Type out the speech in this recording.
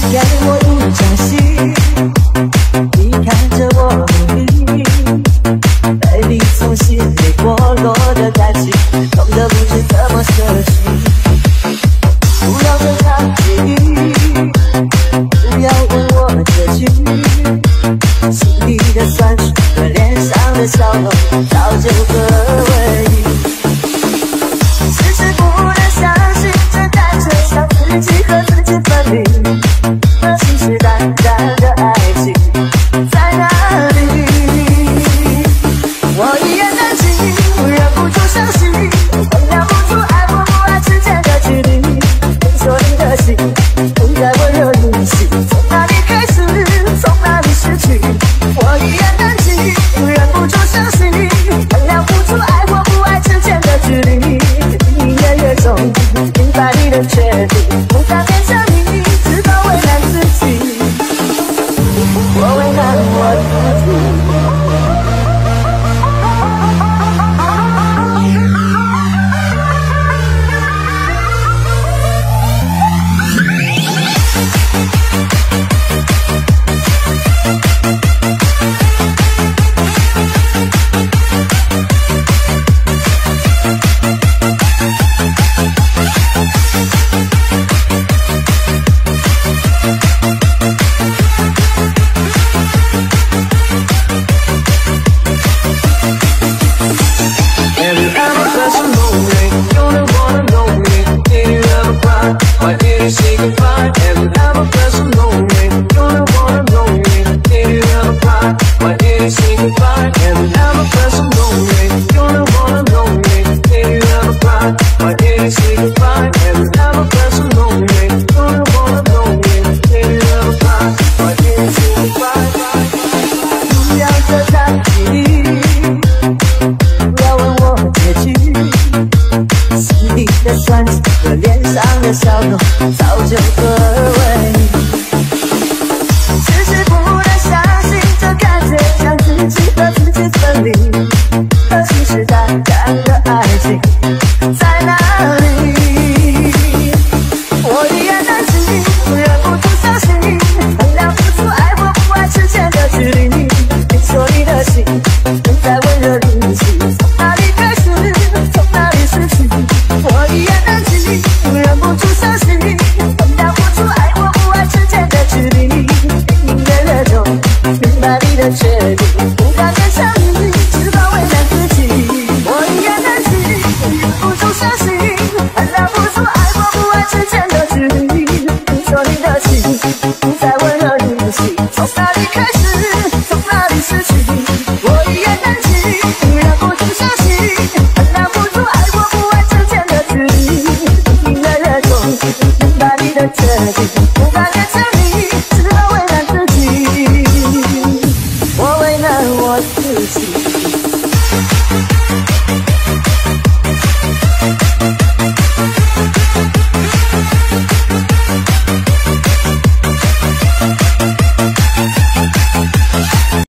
给我一场戏，你看着我努力，被你从心里剥落的感情，痛得不知怎么舍弃。不要跟他介意，不要问我结局，心里的酸楚和脸上的笑容，早就合而为一。只是不能相信，这单纯像自己和自己分离。那信誓旦旦的爱情在哪里？我一言难尽，忍不住伤心，衡量不出爱或不爱之间的距离。你说你的心不再温热如昔，从哪里开始，从哪里失去？我一言难尽，忍不住伤心，衡量不出爱或不爱之间的距离。隐隐约约中明白你的缺点，不敢勉强你，只好为难自己。我为难我自己。 Why did you say goodbye? Have you ever felt so lonely? You're the one and only. Did you ever cry? Why did you say goodbye? Have you ever felt so lonely? You're the one and only. Did you ever cry? Why did you say goodbye? Have you ever felt so lonely? You're the one and only. Did you ever cry? Why did you say goodbye? 不要跟他介意，不要问我结局，心里的酸楚和脸上的笑容，早就合而为一。只是不能相信，这感觉像自己和自己分离。可信誓旦旦的爱情在哪里？我一言难尽，忍不住伤心，衡量不出爱或不爱之间的距离。你说你的心不再温热如昔，从哪里开始，从哪里失去？我一言难尽，忍不住伤心，衡量不出爱或不爱之间的距离。隐隐约约中明白你的缺点，不敢勉强你，只好为难自己。我一言难尽，忍不住伤心，衡量不出爱或不爱之间的距离。你说你的心不再温热如昔，从哪里开始，从哪里失去？我一言难尽，忍不住伤心。